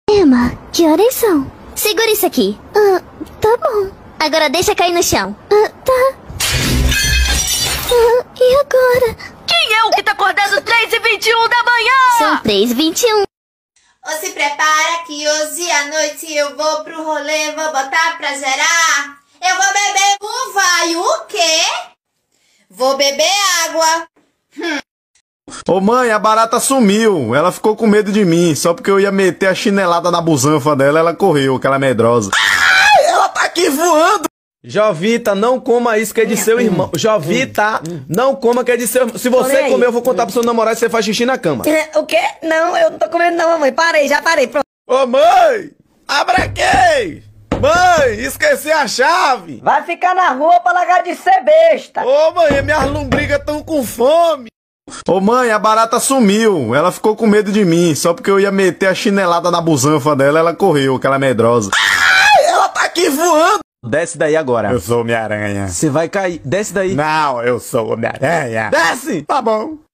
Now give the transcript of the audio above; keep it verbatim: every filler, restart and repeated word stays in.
Emma, que horas são? Segura isso aqui. Ah, tá bom. Agora deixa cair no chão. Ah, tá. Ah, e agora? Quem é o que tá acordado três e vinte e um da manhã? São três e vinte e um. Ô, se prepara que hoje à noite eu vou pro rolê, vou botar pra gerar. Eu vou beber um vai, o quê? Vou beber água. Hum. Ô mãe, a barata sumiu. Ela ficou com medo de mim. Só porque eu ia meter a chinelada na busanfa dela, ela correu, aquela medrosa. Ai, ela tá aqui voando. Jovita, não coma isso que é de seu irmão. Jovita, não coma que é de seu irmão. Se você comer, eu vou contar pro seu namorado que você faz xixi na cama. O quê? Não, eu não tô comendo não, mamãe. Parei, já parei. Pronto. Ô mãe, abra aqui. Mãe, esqueci a chave. Vai ficar na rua pra largar de ser besta. Ô mãe, minhas lombrigas tão com fome. Ô mãe, a barata sumiu. Ela ficou com medo de mim. Só porque eu ia meter a chinelada na busanfa dela, ela correu, aquela medrosa. Ai, ela tá aqui voando. Desce daí agora. Eu sou Homem-Aranha. Você vai cair. Desce daí. Não, eu sou Homem-Aranha. Desce. Tá bom.